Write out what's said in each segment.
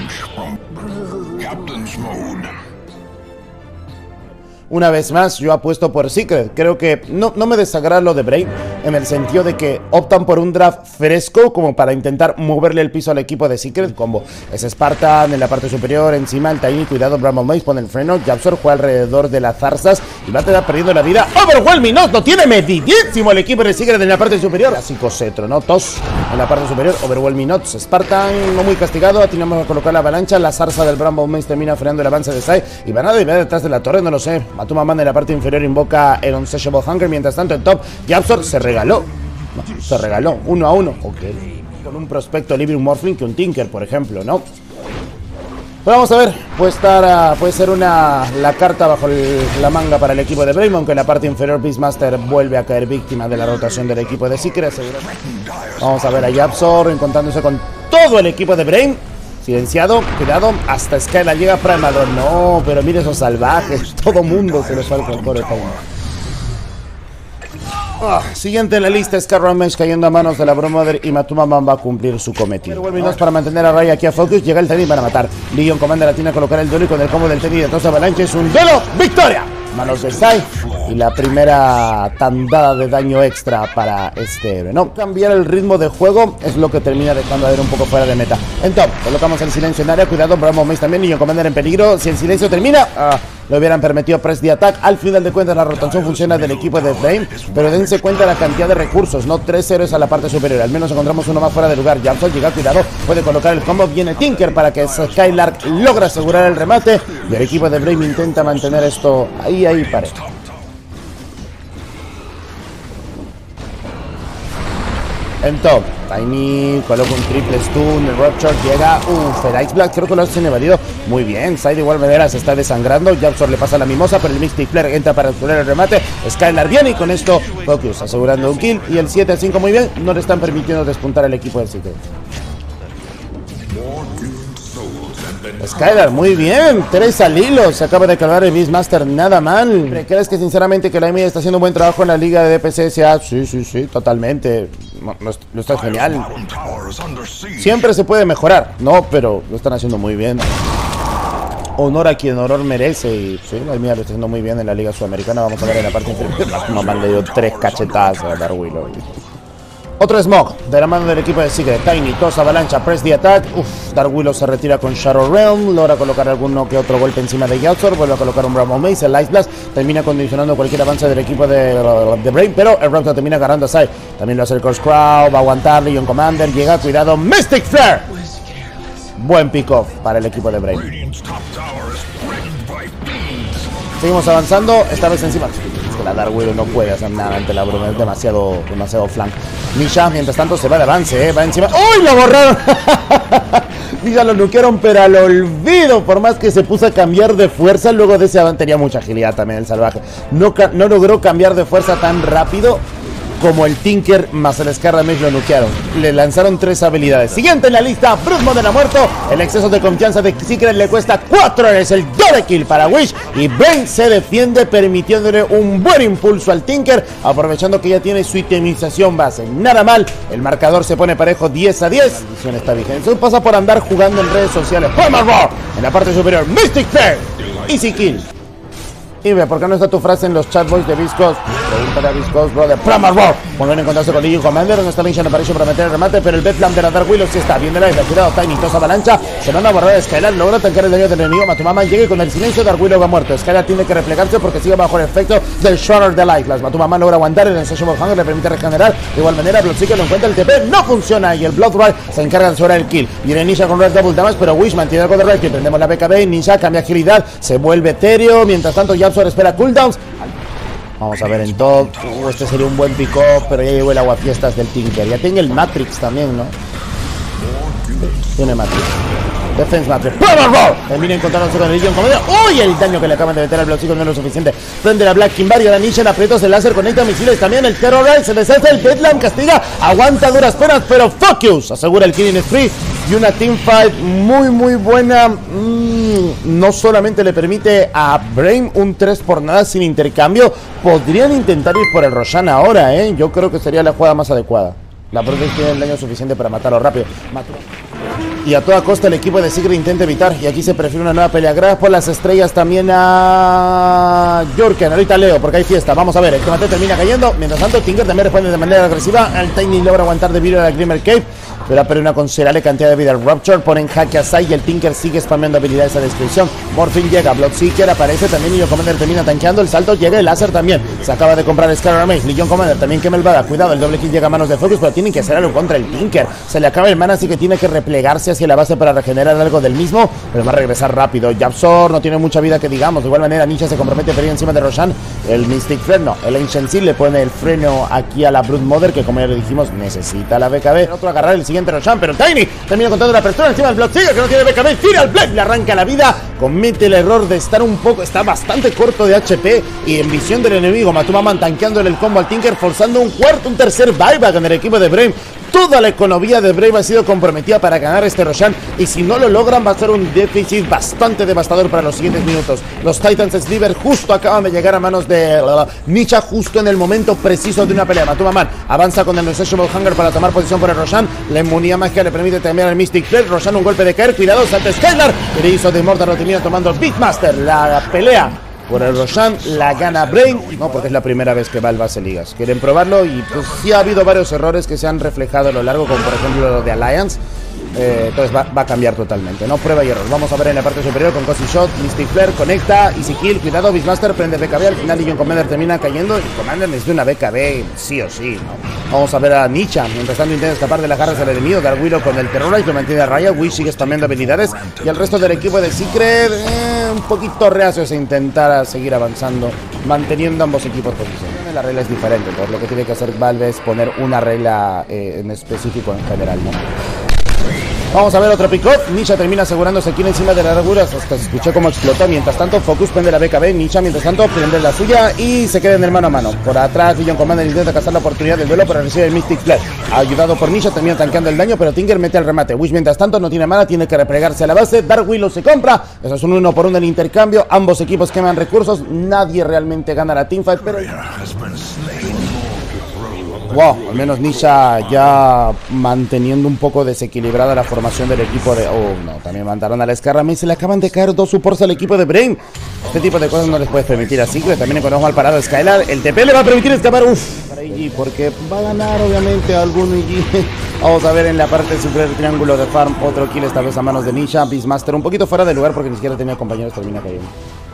Una vez más, yo apuesto por Secret. Creo que no me desagrada lo de Brain, en el sentido de que optan por un draft fresco como para intentar moverle el piso al equipo de Secret. Combo es Spartan en la parte superior, encima el Tiny, cuidado, Bramble Mace pone el freno, Japsor juega alrededor de las zarzas y va a quedar perdiendo la vida. Overwhelming, no, lo tiene medidísimo el equipo de Secret en la parte superior. Clásico cetro, ¿no? Tos en la parte superior, Overwhelming Nots, Spartan no muy castigado, tenemos que colocar la avalancha, la zarza del Bramble Mace termina frenando el avance de Sai y van a deber detrás de la torre, no lo sé. Matuma Man en la parte inferior invoca el Unsatiable Hunger. Mientras tanto, en top, Japsor se regaló. No, se regaló 1 a 1. Ok. Con un prospecto libre, un Morphling que un Tinker, por ejemplo, ¿no? Pero vamos a ver. Puede ser la carta bajo la manga para el equipo de Brave, aunque en la parte inferior Beastmaster vuelve a caer víctima de la rotación del equipo de Secret. Vamos a ver a Japsor encontrándose con todo el equipo de Brave. Silenciado, cuidado, hasta Skylar llega Primador. No, pero mire esos salvajes. Todo mundo se les fue al core time. Siguiente en la lista, Scarron Mesh cayendo a manos de la Bromother y Matuma Man va a cumplir su cometido. Vuelve para mantener a Ray aquí a Focus. Llega el Teddy para matar. Legion Commander la tiene a colocar el duelo y con el combo del Teddy de Tosa Avalanche es un duelo. ¡Victoria! Manos de Sai y la primera tandada de daño extra para este héroe. No cambiar el ritmo de juego es lo que termina dejando a ver un poco fuera de meta. En top, colocamos el silencio en área. Cuidado, Bramble Mace también. Legion Commander en peligro. Si el silencio termina, le hubieran permitido press de attack. Al final de cuentas, la rotación funciona del equipo de Flame. Pero dense cuenta de la cantidad de recursos, ¿no? 3 héroes a la parte superior. Al menos encontramos uno más fuera de lugar. Japsor llega, cuidado, puede colocar el combo. Viene Tinker para que Skylark logra asegurar el remate. Y el equipo de Flame intenta mantener esto ahí parejo. En top, Tiny coloca un triple stun, el Rupture llega, el Ice Black creo que lo hacen evadido muy bien. Sai de igual manera se está desangrando, Japsor le pasa la mimosa, pero el Mystic Flare entra para asegurar el remate. Skylar viene y con esto Focus asegurando un kill y el 7-5 muy bien, no le están permitiendo despuntar al equipo del Secret. Skylar, muy bien, 3 al hilo, se acaba de cargar el Beastmaster, nada mal. ¿Crees que sinceramente que la EMI está haciendo un buen trabajo en la liga de DPCSA? Sí, totalmente, lo está genial. Siempre se puede mejorar, no, pero lo están haciendo muy bien. Honor a quien honor merece y sí, la EMI lo está haciendo muy bien en la liga sudamericana. Vamos a ver en la parte inferior, mamá le dio 3 cachetazos a Darwillow. Otro Smog de la mano del equipo de Secret. Tiny, Toss, Avalancha, Press the Attack. Darwillow se retira con Shadow Realm. Logra colocar alguno que otro golpe encima de Japsor. Vuelve a colocar un Bramble Mace. El Ice Blast termina condicionando cualquier avance del equipo de Brain. Pero el Raptor termina agarrando a Sai. También lo hace el Curse Crow. Va a aguantar. Legion Commander llega. Cuidado. Mystic Flare. Buen pick-off para el equipo de Brain. Seguimos avanzando. Esta vez encima. Es que la Darwillow no puede hacer nada ante la broma. Es demasiado flank. Nisha, mientras tanto, se va de avance, va encima. ¡Uy! ¡Lo borraron! Nisha lo nukearon, pero al olvido. Por más que se puso a cambiar de fuerza, luego de ese avance tenía mucha agilidad también el salvaje. No logró cambiar de fuerza tan rápido como el Tinker más el Scarlet Mesh lo nukearon. Le lanzaron 3 habilidades. Siguiente en la lista, Bruce Modern ha muerto. El exceso de confianza de Secret le cuesta 4 horas. El doble kill para Wish. Y Brain se defiende permitiéndole un buen impulso al Tinker, aprovechando que ya tiene su itemización base. Nada mal, el marcador se pone parejo 10-10. La edición está vigente. Eso pasa por andar jugando en redes sociales. Hammer Roar en la parte superior. Mystic Flare. Easy kill. Y ve, ¿por qué no está tu frase en los chatboys de Viscos? Pregúntale a Viscos, brother. Primal Roar. Volver a encontrarse con Legion Commander. Donde está Mission Apparition para meter el remate. Pero el Bedlam de la Darwillow sí está. Bien de la isla. Cuidado, Tiny, Toss, Avalancha. Se van a borrar a Skylar. Logra tancar el daño del enemigo. Matuma Man llega y con el silencio Darwillow va muerto. Skylar tiene que replegarse porque sigue bajo el efecto del Shatter de Life. Matuma Man logra aguantar. El Unsatiable Hunger le permite regenerar. De igual manera, Bloodseeker lo encuentra. El TP no funciona. Y el Bloodride se encarga de asegurar el kill. Viene Nisha con Red Double Damage. Pero Wish mantiene algo de Red. Prendemos la BKB. Nisha cambia agilidad. Se vuelve etéreo. Mientras tanto, Japsor espera cooldowns. Vamos a ver en top. Este sería un buen pick-up, pero ya llegó el aguafiestas del Tinker. Ya tiene el Matrix también, ¿no? Sí, tiene Matrix. Defense Matrix. ¡Power Roar! Termina encontrándose con el Legion Commander. ¡Uy! El daño que le acaban de meter al Bloodseeker no es lo suficiente. Prende la Black Kimbar y ahora Nisha en aprietos el láser, conecta misiles también. El Terrorize se deshace. El Bedlam castiga. Aguanta duras penas, pero Focus asegura el killing spree. Y una teamfight muy buena. No solamente le permite a Brain un 3 por nada sin intercambio. Podrían intentar ir por el Roshan ahora, Yo creo que sería la jugada más adecuada. La Brute tiene el daño suficiente para matarlo rápido. Y a toda costa el equipo de Secret intenta evitar. Y aquí se prefiere una nueva pelea. Gracias por las estrellas también a Jurken. Ahorita leo porque hay fiesta. Vamos a ver, el combate termina cayendo. Mientras tanto, Tinker también responde de manera agresiva. El Tiny logra aguantar debido a la Glimmer Cave, pero ha perdido una considerable cantidad de vida. El Rupture pone en jaque a Sai y el Tinker sigue spameando habilidades a destrucción. Morphine llega, Bloodseeker aparece también. Legion Commander termina tanqueando. El salto llega, el láser también. Se acaba de comprar Scarlet Maze. Legion Commander también quema el Bada. Cuidado, el doble kill llega a manos de Focus, pero tienen que hacer algo contra el Tinker. Se le acaba el mana, así que tiene que replegarse hacia la base para regenerar algo del mismo, pero va a regresar rápido. Japsor no tiene mucha vida que digamos. De igual manera, Nisha se compromete a pedir encima de Roshan. El Mystic Freno, el Ancient Seal le pone el freno aquí a la Broodmother, que como ya le dijimos, necesita la BKB. Otro agarrar el siguiente Roshan, pero Tiny termina contando la apertura encima del Bloodseeker, que no tiene BKB. Tira al Blade, le arranca la vida. Comete el error de estar está bastante corto de HP y en visión del enemigo. Matumaman tanqueándole el combo al Tinker, forzando un tercer buyback en el equipo de Brave. Toda la economía de Brave ha sido comprometida para ganar este Roshan, y si no lo logran va a ser un déficit bastante devastador para los siguientes minutos. Los Titans Sliver justo acaban de llegar a manos de Nisha justo en el momento preciso de una pelea. Matumaman avanza con el Insatiable Hunger para tomar posición por el Roshan. La inmunidad mágica le permite cambiar al Mystic Flare. Roshan un golpe de caer, cuidado, salta Skylar, que le hizo de Mordor, lo termina tomando Beatmaster. La pelea por el Roshan la gana Brain, no, porque es la primera vez que va al base ligas. Quieren probarlo y pues sí ha habido varios errores que se han reflejado a lo largo, como por ejemplo lo de Alliance. Entonces va a cambiar totalmente, ¿no? Prueba y error. Vamos a ver en la parte superior con Cozy Shot, Mystic Flare, conecta, Easy Kill, cuidado, Beastmaster, prende BKB, al final Legion Commander termina cayendo y Commander necesita una BKB sí o sí, ¿no? Vamos a ver a Nisha, mientras tanto intenta escapar de las garras del enemigo. Dark Willow con el Terrorite lo mantiene a raya, Wish sigue spameando habilidades y el resto del equipo de Secret un poquito reacios a intentar seguir avanzando, manteniendo ambos equipos posiciones. La regla es diferente, entonces lo que tiene que hacer Valve es poner una regla en específico en general, ¿no? Vamos a ver otro pick-off. Nisha termina asegurándose aquí encima de las armaduras. Hasta se escuchó cómo explotó. Mientras tanto, Focus prende la BKB. Nisha, mientras tanto, prende la suya y se queda en el mano a mano. Por atrás, Legion Commander intenta cazar la oportunidad del duelo, pero recibe el Mystic Flare. Ayudado por Nisha, termina tanqueando el daño, pero Tinker mete el remate. Wish, mientras tanto, no tiene mana, tiene que replegarse a la base. Dark Willow se compra. Eso es un 1 por 1 en intercambio. Ambos equipos queman recursos. Nadie realmente gana la teamfight, pero... Wow, al menos Nisha ya manteniendo un poco desequilibrada la formación del equipo de... Oh, no, también mandaron a la Scarra y se le acaban de caer 2 supports al equipo de Brain. Este tipo de cosas no les puedes permitir a Secret. También encontramos mal parado a Skylar. El TP le va a permitir escapar, para IG, porque va a ganar obviamente algún IG. Vamos a ver en la parte superior del triángulo de farm. Otro kill esta vez a manos de Nisha. Beastmaster un poquito fuera de lugar porque ni siquiera tenía compañeros, termina cayendo.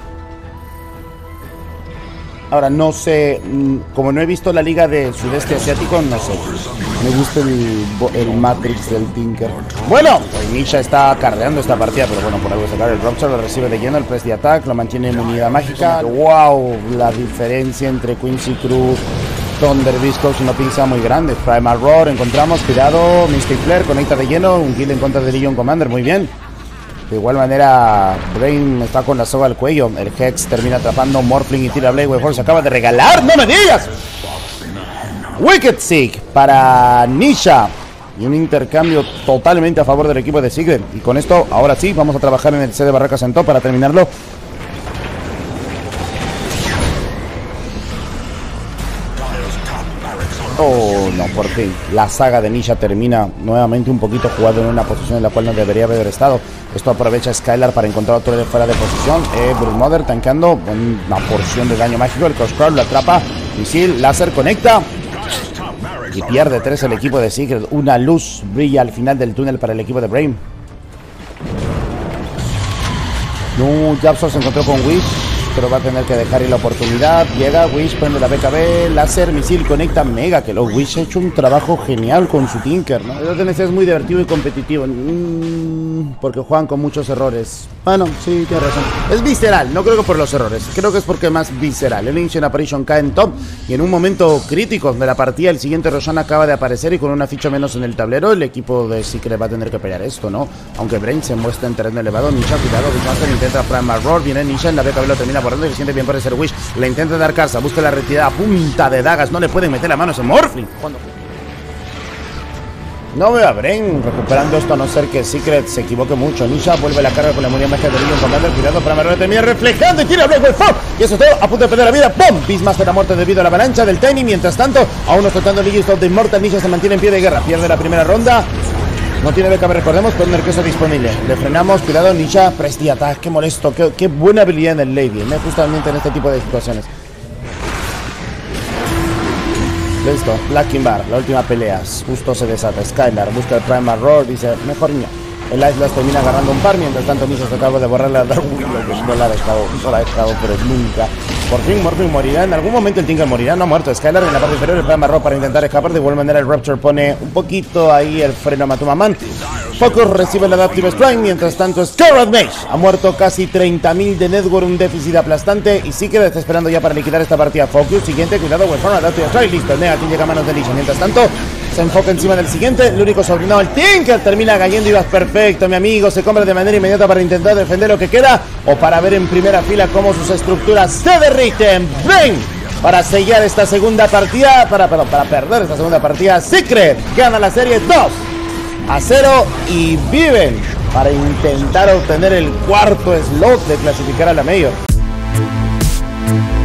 Ahora, no sé, como no he visto la liga del sudeste asiático, no sé. Me gusta el Matrix del Tinker. Bueno, pues Nisha está carreando esta partida, pero bueno, por algo sacar el Rupture, lo recibe de lleno, el press de attack, lo mantiene en unidad mágica. ¡Wow! La diferencia entre Quincy Cruz, Thunder Visco, si no pinza muy grande. Primal Roar, encontramos, cuidado, Mystic Flare, conecta de lleno, un kill en contra de Legion Commander, muy bien. De igual manera, Brain está con la soga al cuello. El Hex termina atrapando Morphling y tira Blade Wave. Se acaba de regalar. ¡No me digas! Wicked Seek para Nisha. Y un intercambio totalmente a favor del equipo de Secret. Y con esto, ahora sí, vamos a trabajar en el C de Barracas en top para terminarlo. Oh, no, por fin. La saga de Nisha termina nuevamente un poquito jugado en una posición en la cual no debería haber estado. Esto aprovecha Skylar para encontrar otro de fuera de posición. Broodmother tanqueando una porción de daño mágico. El Crosscrawl lo atrapa. Misil, láser, conecta. Y pierde 3 el equipo de Secret. Una luz brilla al final del túnel para el equipo de Brain. No, Japsor se encontró con Wish, pero va a tener que dejar ir la oportunidad. Llega Wish, prende la BKB, láser, misil, conecta, mega. Que lo Wish ha hecho un trabajo genial con su Tinker, ¿no? El DNC es muy divertido y competitivo, porque juegan con muchos errores. Bueno, sí, tienes razón. Es visceral, no creo que por los errores, creo que es porque es más visceral. El Ancient Apparition cae en top y en un momento crítico de la partida el siguiente Roshan acaba de aparecer y con una ficha menos en el tablero el equipo de Secret va a tener que pelear esto, ¿no? Aunque Brain se muestra en terreno elevado. Nisha, cuidado, Beastmaster intenta Primal Roar, viene Nisha en la BKB, lo termina borrando y se siente bien por ese Wish. Le intenta dar casa, busca la retirada, punta de dagas, no le pueden meter la mano a ese Morphling. No veo a Bren recuperando esto, a no ser que Secret se equivoque mucho. Nisha vuelve la carga con la munición mágica de Legion Commander. Cuidado para Marrero, termina reflejando y tira Blackwell Fall. Y eso es todo, a punto de perder la vida. ¡Pum! Beastmaster ha muerto debido a la avalancha del Tiny. Mientras tanto, aún no tratando Legends of the Immortal, Nisha se mantiene en pie de guerra. Pierde la primera ronda. No tiene BKB, recordemos, pero un Nerkeso disponible. Le frenamos, cuidado, Nisha, Presti Attack. Qué molesto, qué buena habilidad en el late game, justamente en este tipo de situaciones. Listo, Black Kimbar, la última pelea. Justo se desata. Skylar busca el Primal Roar, dice, mejor no. El Ice Blast termina agarrando un par, mientras tanto Nisha se acaba de borrarle a Dark Willow, que no la ha dejado, pero nunca. Por fin Morphin morirá, en algún momento el Tinker morirá, no ha muerto. Skylar en la parte inferior, el Primal Roar para intentar escapar. De igual manera el Rapture pone un poquito ahí el freno a Matumaman. Focus recibe el Adaptive Strike, mientras tanto Scarlet Mage ha muerto casi 30.000 de Network, un déficit aplastante. Y sí que está esperando ya para liquidar esta partida. Focus, siguiente, cuidado, Wellform, Adaptive Strike, listo, Negative llega a manos de Lisha. Mientras tanto, se enfoca encima del siguiente, el único sobrino, el Tinker, termina cayendo y vas perfecto, mi amigo. Se compra de manera inmediata para intentar defender lo que queda o para ver en primera fila cómo sus estructuras se derriten. ¡Ven! Para sellar esta segunda partida, para perder esta segunda partida, Secret gana la serie 2-0 y viven para intentar obtener el cuarto slot de clasificar a la Major.